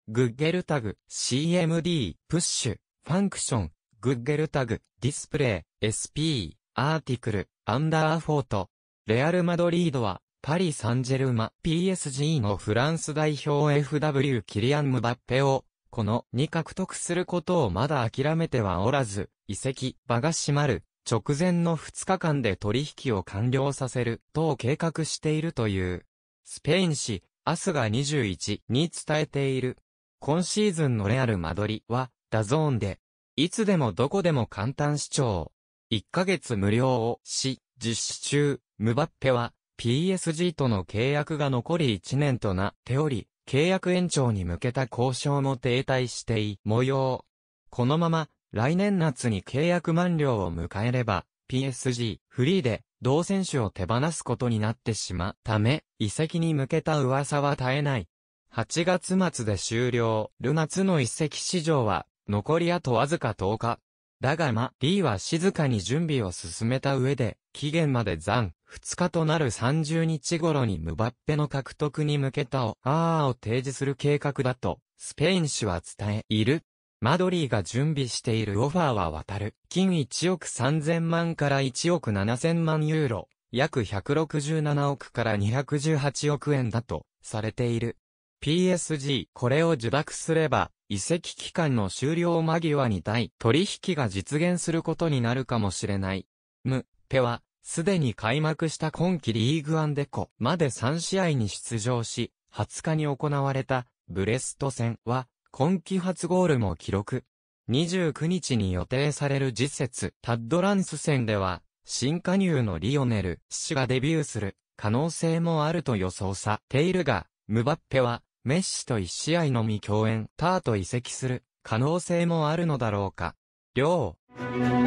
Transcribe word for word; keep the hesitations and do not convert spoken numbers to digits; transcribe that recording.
グッゲルタグ、シーエムディー、プッシュ、ファンクション、グッゲルタグ、ディスプレイ、エスピー、アーティクル、アンダーフォート。レアル・マドリードは、パリ・サンジェルマ、ピーエスジー のフランス代表 エフダブリュー キリアン・ムバッペを、このに獲得することをまだ諦めてはおらず、移籍場が閉まる直前のふつかかんで取引を完了させると計画しているという。スペイン紙、アスがにじゅういちに伝えている。今シーズンのレアル・マドリは、ダゾーンで、いつでもどこでも簡単視聴。いっかげつ無料をし、実施中、ムバッペは、ピーエスジー との契約が残りいちねんとなっており、契約延長に向けた交渉も停滞してい模様。このまま、来年夏に契約満了を迎えれば、ピーエスジー フリーで、同選手を手放すことになってしまうため、移籍に向けた噂は絶えない。はちがつ末で終了る夏の移籍市場は、残りあとわずかとおか。だがマ・リーは静かに準備を進めた上で、期限まで残ふつかとなるさんじゅうにち頃にムバッペの獲得に向けたオファーを提示する計画だと、スペイン紙は伝えいる。マドリーが準備しているオファーは渡る。金いちおくさんぜんまんからいちおくななせんまんユーロ、約ひゃくろくじゅうななおくからにひゃくじゅうはちおくえんだとされている。ピーエスジー これを受諾すれば、移籍期間の終了間際に大取引が実現することになるかもしれない。ムペは、すでに開幕した今季リーグワンでこまでさんしあいに出場し、はつかに行われたブレスト戦は、今季初ゴールも記録。にじゅうくにちに予定される次節タッドランス戦では、新加入のリオネル・氏がデビューする可能性もあると予想されているが、ムバッペは、メッシといち試合のみ共演ターと移籍する可能性もあるのだろうか。両